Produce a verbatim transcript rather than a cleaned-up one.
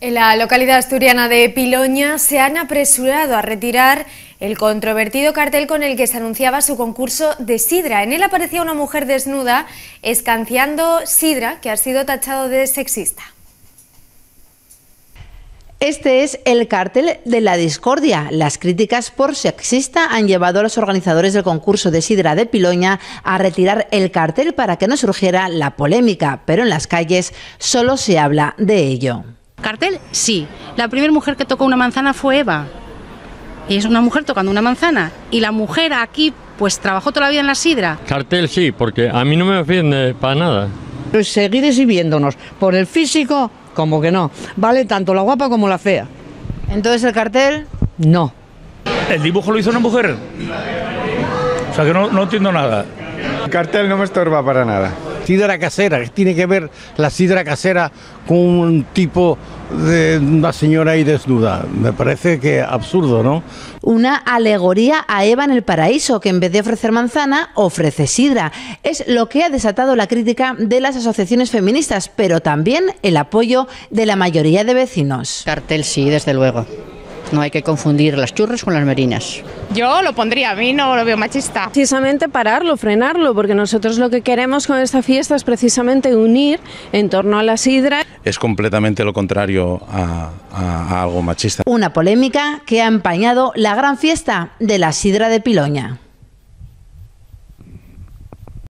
En la localidad asturiana de Piloña se han apresurado a retirar el controvertido cartel con el que se anunciaba su concurso de sidra. En él aparecía una mujer desnuda escanciando sidra, que ha sido tachado de sexista. Este es el cartel de la discordia. Las críticas por sexista han llevado a los organizadores del concurso de sidra de Piloña a retirar el cartel para que no surgiera la polémica, pero en las calles solo se habla de ello. Cartel, sí. La primera mujer que tocó una manzana fue Eva. Y es una mujer tocando una manzana. Y la mujer aquí, pues trabajó toda la vida en la sidra. Cartel sí, porque a mí no me ofende para nada. Pues seguir exhibiéndonos por el físico, como que no. Vale tanto la guapa como la fea. Entonces el cartel, no. ¿El dibujo lo hizo una mujer? O sea que no, no entiendo nada. El cartel no me estorba para nada. Sidra casera, ¿qué tiene que ver la sidra casera con un tipo de una señora ahí desnuda? Me parece que absurdo, ¿no? Una alegoría a Eva en el paraíso, que en vez de ofrecer manzana, ofrece sidra. Es lo que ha desatado la crítica de las asociaciones feministas, pero también el apoyo de la mayoría de vecinos. Cartel sí, desde luego. No hay que confundir las churras con las merinas. Yo lo pondría, a mí no lo veo machista. Precisamente pararlo, frenarlo, porque nosotros lo que queremos con esta fiesta es precisamente unir en torno a la sidra. Es completamente lo contrario a, a, a algo machista. Una polémica que ha empañado la gran fiesta de la sidra de Piloña.